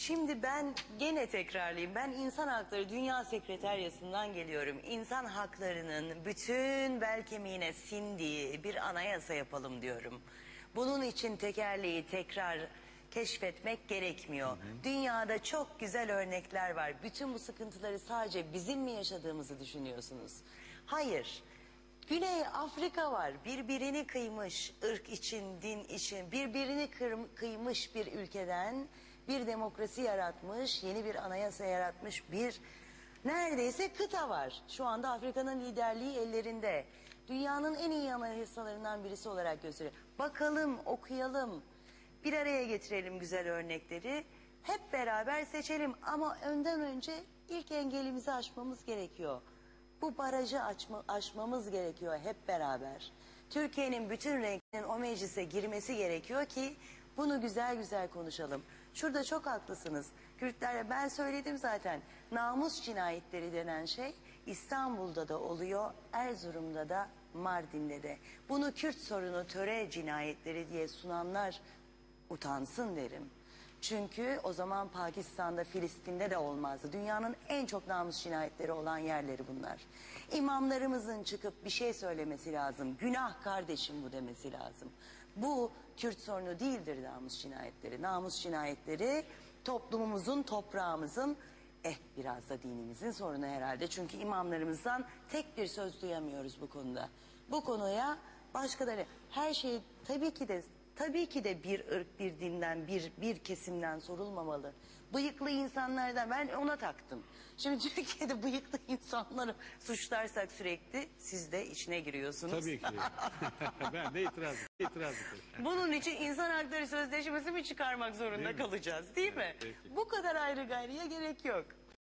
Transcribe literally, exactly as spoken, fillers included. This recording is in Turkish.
Şimdi ben gene tekrarlayayım. Ben İnsan Hakları Dünya Sekreteryası'ndan geliyorum. İnsan haklarının bütün bel kemiğine sindiği bir anayasa yapalım diyorum. Bunun için tekerleği tekrar keşfetmek gerekmiyor. Hı hı. Dünyada çok güzel örnekler var. Bütün bu sıkıntıları sadece bizim mi yaşadığımızı düşünüyorsunuz? Hayır. Güney Afrika var. Birbirini kıymış, ırk için, din için, birbirini kıymış bir ülkeden bir demokrasi yaratmış, yeni bir anayasa yaratmış bir neredeyse kıta var. Şu anda Afrika'nın liderliği ellerinde. Dünyanın en iyi anayasalarından birisi olarak gösteriyor. Bakalım, okuyalım, bir araya getirelim güzel örnekleri. Hep beraber seçelim ama önden önce ilk engelimizi aşmamız gerekiyor. Bu barajı açma, aşmamız gerekiyor hep beraber. Türkiye'nin bütün renklerinin o meclise girmesi gerekiyor ki bunu güzel güzel konuşalım. Şurada çok haklısınız. Kürtlerle ben söyledim zaten. Namus cinayetleri denen şey İstanbul'da da oluyor, Erzurum'da da, Mardin'de de. Bunu Kürt sorunu töre cinayetleri diye sunanlar utansın derim. Çünkü o zaman Pakistan'da, Filistin'de de olmazdı. Dünyanın en çok namus cinayetleri olan yerleri bunlar. İmamlarımızın çıkıp bir şey söylemesi lazım. Günah kardeşim bu demesi lazım. Bu Kürt sorunu değildir namus cinayetleri. Namus cinayetleri toplumumuzun, toprağımızın, eh biraz da dinimizin sorunu herhalde. Çünkü imamlarımızdan tek bir söz duyamıyoruz bu konuda. Bu konuya başkaları, her şey tabii ki de Tabii ki de bir ırk, bir dinden, bir bir kesimden sorulmamalı. Bıyıklı insanlardan ben ona taktım. Şimdi Türkiye'de bıyıklı insanları suçlarsak sürekli siz de içine giriyorsunuz. Tabii ki de. Ben de itiraz, itiraz ederim. Bunun için insan hakları sözleşmesi mi çıkarmak zorunda kalacağız değil mi? Evet, peki. Bu kadar ayrı gayrıya gerek yok.